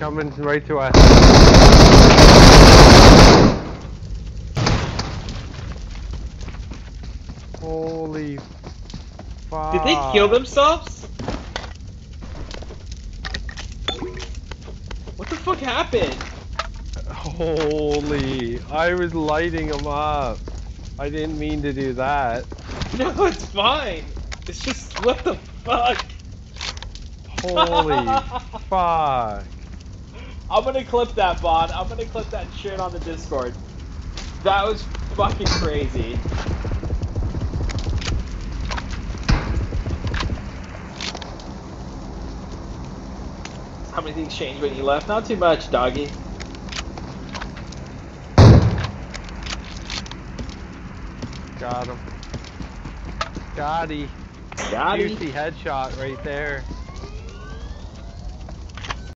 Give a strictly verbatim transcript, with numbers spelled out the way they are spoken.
coming right to us. Holy fuck. Did they kill themselves? What the fuck happened? Holy, I was lighting them up. I didn't mean to do that. No, it's fine. It's just, what the fuck? Holy fuck. I'm gonna clip that, Bond. I'm gonna clip that shit on the Discord. That was fucking crazy. How many things changed when you left? Not too much, doggy. Got him. Got he. Got him. Juicy headshot right there.